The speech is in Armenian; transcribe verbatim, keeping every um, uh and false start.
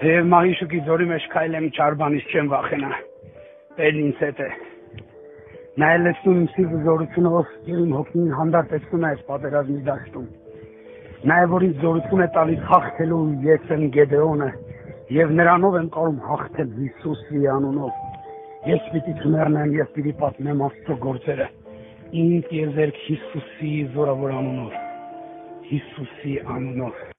Եվ մահիշուկի ձորի մեջ քայլեմ չարբանից չեմ վախենա, Տերն ինձ հետ է։ Նա է լցնում իմ սիրտը զորությունով և իմ հոգին հանդարտեցնում է այս պատերազմի դաշտում։ Նա է, որ ինձ զորություն է տալիս հաղթելու ես եմ Գեդեոնը և նրանով եմ կարող հաղթել Հիսուսի անունով։ Ես պիտի չմեռնեմ և պիտի պատմեմ Աստծո գործերը ինձ եզերք Հիսուսի զորավոր անունով, Հիսուսի անունով։